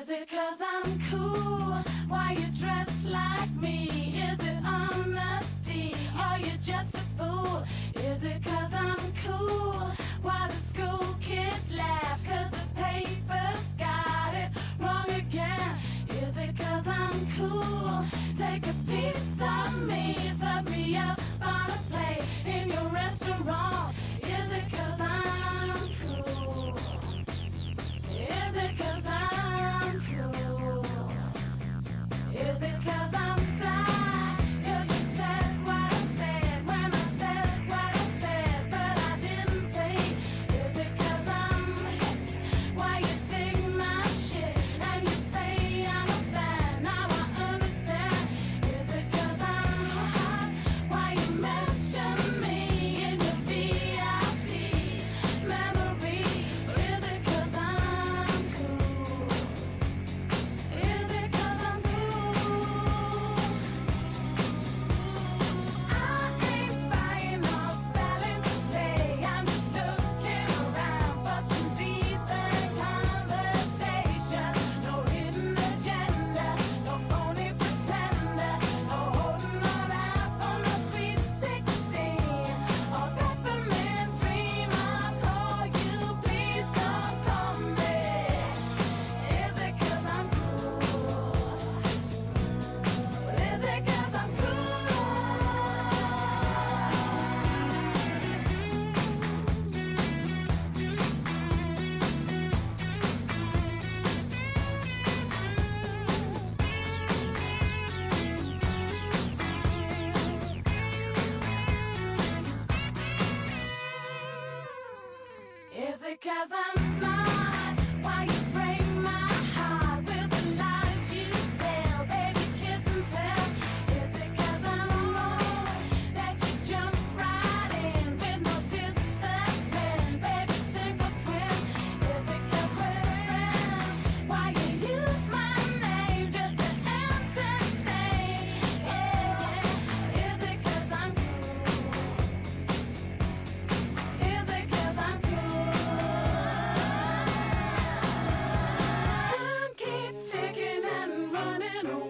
Is it 'cause I'm cool? Why you dress like me? Is it honesty? Or you just a fool? Is it 'cause I'm cool? Why the school kids laugh? 'Cause the paper's got it wrong again. Is it 'cause I'm cool? Take a piece of me, serve me up on a plate in your restaurant. Is it 'cause I'm cool? Is it 'cause I'm cool? Is it 'cause I'm fly? 'Cause you said what I said when I said what I said, but I didn't say. Is it 'cause I'm hip? Why you dig my shit and you say I'm a fan? Now I understand. Is it 'cause I'm hot? Why you mention me in your VIP memory? Or is it 'cause I'm cool? Is it 'cause I'm cool? I ain't buying or selling today. I'm just looking around for some decent conversation. No hidden agenda, no phony pretender, no holding on out for no sweet 16 or peppermint dream. I'll call you, please don't call me. Is it 'cause I'm cool? Is it 'cause I'm cool? Is it 'cause I'm smart? Why you break my heart with the lies you tell? Baby, kiss and tell. Is it 'cause I'm wrong that you jump right in with no discipline? Baby, sink or swim. Is it 'cause we're friends? Why you use my name just to entertain? Yeah. Is it 'cause I'm cool? Is it 'cause I'm cool? Time keeps ticking and running away.